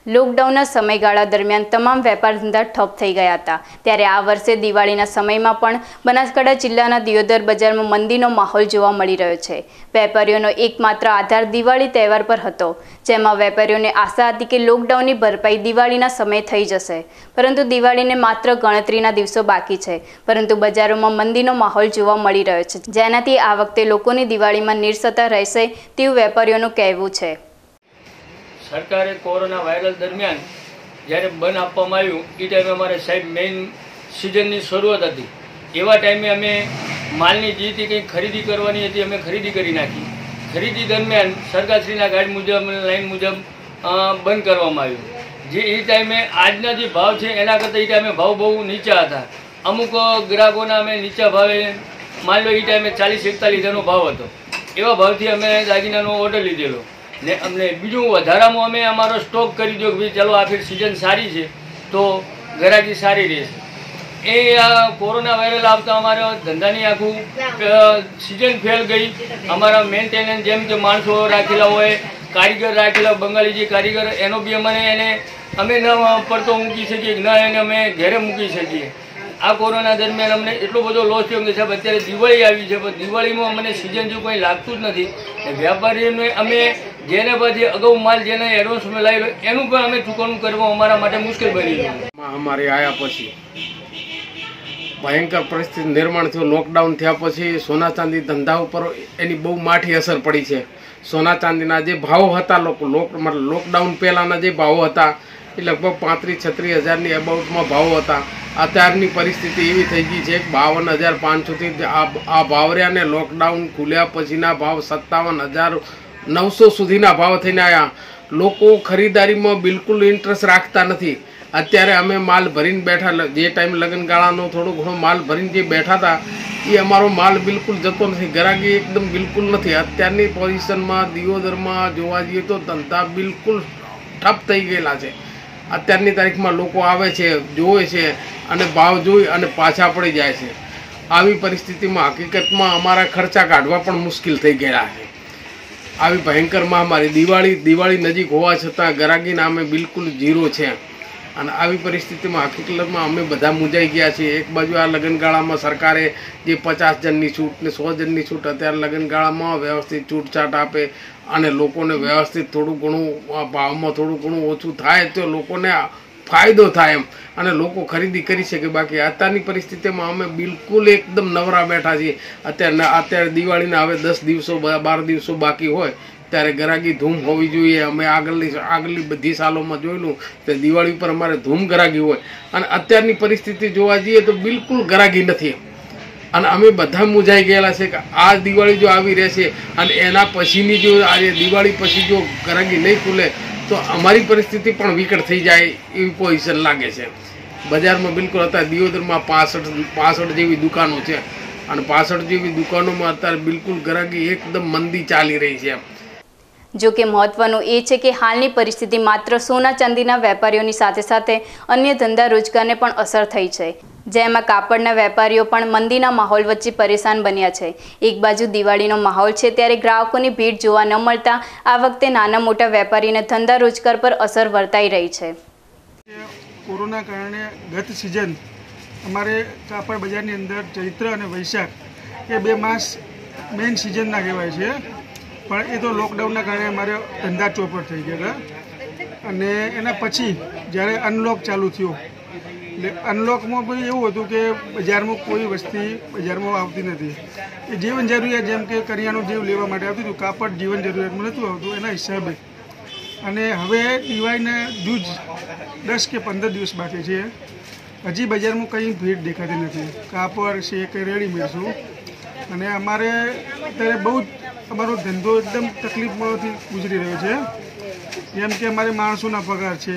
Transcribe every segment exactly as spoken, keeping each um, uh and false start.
લોકડાઉનના સમયગાળા દરમિયાન તમામ વેપાર ધંધા ઠપ થઈ ગયા હતા। ત્યારે આ વર્ષે દિવાળીના સમયમાં પણ બનાસકાંઠા જિલ્લાના દિયોદર બજારમાં મંદીનો માહોલ જોવા મળી રહ્યો છે। વેપારીઓનો એકમાત્ર આધાર દિવાળી તહેવાર પર હતો, જેમાં વેપારીઓને આશા હતી કે લોકડાઉનની ભરપાઈ દિવાળીના સમયે થઈ જશે, પરંતુ દિવાળીને માત્ર ગણતરીના દિવસો બાકી છે, પરંતુ બજારોમાં મંદીનો માહોલ જોવા મળી રહ્યો છે, જેનાથી આ વખતે લોકોની દિવાળીમાં નિરાશા રહેશે તેવું વેપારીઓનું કહેવું છે। सरकारे कोरोना वायरस दरमियान जयरे बंद आपवामां आव्युं ए टाइमे अमारे साहेब मेन सीजननी शरूआत हती। एवा टाइमे अमे मालनी जे रीते कंई खरीदी करवानी हती अमे खरीदी करी नाखी। खरीदी दरमियान सरकारश्रीना गाइड मुजब लाइन मुजब बंद करवामां आव्युं। जे ए टाइमे आजना जे भाव छे एना करता ए टाइमे भाव बहु नीचा हता। अमुक ग्राहकोना अमे नीचा भावे मान लो ए टाइमे चालीस एकतालीस हजारनो भाव हतो। एवा भावथी अमे दागीनानो ऑर्डर लीधेलो ने अमने बीजू वधारामां अमे अमारो स्टॉक करी दो कि चलो आ फिर सीजन सारी है तो ग्राहकी सारी रहेशे। ए कोरोना वायरस आवता अमारा धंधानी आखू सीजन फेल गई। अमारा मेन्टेनन्स जेम के माणसो राखेला होय, कारीगर राखेला, बंगाली जे कारीगर एनो बी अमने एने अमे न पड़तो मूकी शकीए न एने अमे घेरे मूकी शकीए। आ कोरोना दरमियान अमने एटलो बधो लॉस थयो के साहेब अत्यारे दिवाળી આવી છે, પણ દિવાળીમાં અમને સીઝન જેવું કંઈ લાગતું જ નથી। વેપારીઓને અમે જેને પછી અગાઉ માલ જેને એડવાન્સમાં લાવેલો એનું પણ અમે ચૂકવણું કરવું અમારા માટે મુશ્કેલ બની ગયું। અમારે આયા પછી ભયંકર પરિસ્થિતિ નિર્માણ થયું। લોકડાઉન થયા પછી સોના ચાંદી ધંધા ઉપર એની બહુ માઠી અસર પડી છે। સોના ચાંદીના જે ભાવ હતા લોકો લોક લોકડાઉન પહેલાંના જે ભાવ હતા એ લગભગ પાંત્રીસ છત્રીસ હજારની એબાઉટમાં ભાવ હતા। અત્યારની પરિસ્થિતિ એવી થઈ ગઈ છે કે બાવન હજાર પાંચસોથી આ ભાવ રહ્યા ને લોકડાઉન ખુલ્યા પછીના ભાવ સત્તાવન હજાર નવસો સુધીના ભાવ થઈને આવ્યા। લોકો ખરીદારીમાં બિલકુલ ઇન્ટરેસ્ટ રાખતા નથી। અત્યારે અમે માલ ભરીને બેઠા, જે ટાઈમ લગ્નગાળાનો થોડો ઘણો માલ ભરીને જે બેઠા હતા એ અમારો માલ બિલકુલ જતો નથી, ગ્રાહકી એકદમ બિલકુલ નથી। અત્યારની પોઝિશનમાં દિયોદરમાં જોવા જઈએ તો ધંધા બિલકુલ ઠપ થઈ ગયેલા છે। અત્યારની તારીખમાં લોકો આવે છે, જોવે છે અને ભાવ જોઈ અને પાછા પડી જાય છે। આવી પરિસ્થિતિમાં હકીકતમાં અમારા ખર્ચા કાઢવા પણ મુશ્કેલ થઈ ગયા છે। આવી ભયંકર મહામારી દિવાળી દિવાળી નજીક હોવા છતાં ગ્રાહકીના અમે બિલકુલ ઝીરો છે અને આવી પરિસ્થિતિમાં હકીકતમાં અમે બધા મૂંઝાઈ ગયા છીએ। એક બાજુ આ લગ્નગાળામાં સરકારે જે પચાસ જણની છૂટ ને સો જણની છૂટ અત્યારે લગ્નગાળામાં વ્યવસ્થિત છૂટછાટ આપે અને લોકોને વ્યવસ્થિત થોડું ઘણું ભાવમાં થોડું ઘણું ઓછું થાય તો લોકોને ફાયદો થાય એમ અને લોકો ખરીદી કરી શકે। બાકી અત્યારની પરિસ્થિતિમાં અમે બિલકુલ એકદમ નવરા બેઠા છીએ। અત્યારે અત્યારે દિવાળીના હવે દસ દિવસો બાર દિવસો બાકી હોય ત્યારે ગ્રાહકી ધૂમ હોવી જોઈએ। અમે આગળની આગળની બધી સાલોમાં જોયેલું તો દિવાળી પર અમારે ધૂમ ગ્રાહકી હોય અને અત્યારની પરિસ્થિતિ જોવા જઈએ તો બિલકુલ ગ્રાહકી નથી અને અમે બધા મૂંઝાઈ ગયેલા છે કે આ દિવાળી જો આવી રહેશે અને એના પછીની જો આજે દિવાળી પછી જો ગ્રાહકી નહીં ખુલે તો અમારી પરિસ્થિતિ પણ વિકટ થઈ જાય એવી પોઝિશન લાગે છે। બજારમાં બિલકુલ અત્યારે દિયોદરમાં પાસઠ પાસઠ જેવી દુકાનો છે અને પાસઠ જેવી દુકાનોમાં અત્યારે બિલકુલ ગ્રાહકી એકદમ મંદી ચાલી રહી છે। જો કે મહત્વનું એ છે કે હાલની પરિસ્થિતિ માત્ર સોના ચાંદીના વેપારીઓની સાથે સાથે અન્ય ધંધા રોજગારને પણ અસર થઈ છે, જેમાં કાપડના વેપારીઓ પણ મંદીના માહોલ વચ્ચે પરેશાન બન્યા છે। એક બાજુ દિવાળીનો માહોલ છે ત્યારે ગ્રાહકોની ભીડ જોવા ન મળતા આ વખતે નાના મોટા વેપારીને ધંધા રોજગાર પર અસર વર્તાઈ રહી છે। કોરોના કારણે ગત સિઝન અમારે કાપડ બજારની અંદર ચૈત્ર અને વૈશાખ એ બે માસ મેઇન સિઝનના કહેવાય છે, પણ એ તો લોકડાઉનના કારણે અમારે ધંધા ચોપટ થઈ ગયા હતા અને એના પછી જ્યારે અનલોક ચાલુ થયો એટલે અનલોકમાં પણ એવું હતું કે બજારમાં કોઈ વસ્તી બજારમાં આવતી નથી। એ જીવન જરૂરિયાત જેમ કે કરિયાણું જેવું લેવા માટે આવતું હતું, કાપડ જીવન જરૂરિયાતમાં નહોતું આવતું એના હિસાબે। અને હવે દિવાળીના જૂજ દસ કે પંદર દિવસ બાકી છે, હજી બજારમાં કંઈ ભીડ દેખાતી નથી। કાપડ છે કે રેડીમેડ છું અને અમારે અત્યારે બહુ જ અમારો ધંધો એકદમ તકલીફમાંથી ગુજરી રહ્યો છે। જેમ કે અમારે માણસોના પગાર છે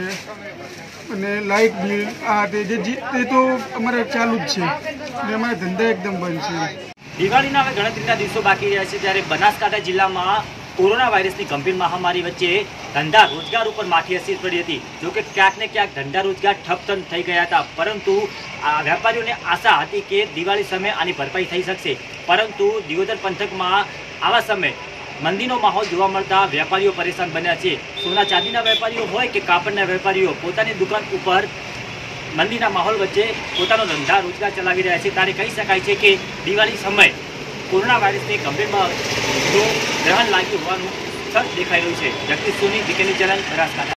અને લાઇટ બિલ આ તે જે તે તો અમારે ચાલુ જ છે અને અમારા ધંધા એકદમ બંધ છે। દિવાળીના હવે ગણતરીના દિવસો બાકી રહ્યા છે ત્યારે બનાસકાંઠા જિલ્લામાં કોરોના વાયરસની ગંભીર મહામારી વચ્ચે ધંધા રોજગાર ઉપર માઠી અસર પડી હતી। જો કે ક્યાંક ને ક્યાંક ધંધા રોજગાર ઠપ થઈ ગયા હતા, પરંતુ આ વેપારીઓને આશા હતી કે દિવાળી સમયે આની ભરપાઈ થઈ શકશે, પરંતુ દિયોદર પંથકમાં આવા સમયે મંદીનો માહોલ જોવા મળતા વેપારીઓ પરેશાન બન્યા છે। સોના ચાંદીના વેપારીઓ હોય કે કાપડના વેપારીઓ પોતાની દુકાન ઉપર મંદીના માહોલ વચ્ચે પોતાનો ધંધા રોજગાર ચલાવી રહ્યા છે। ત્યારે કહી શકાય છે કે દિવાળી સમય કોરોના વાયરસની ગંભીરમાં ગ્રહણ લાગ્યું હોવાનું સર દેખાઈ રહ્યું છે। Jagdish Soni, weekend channel, Banaskantha.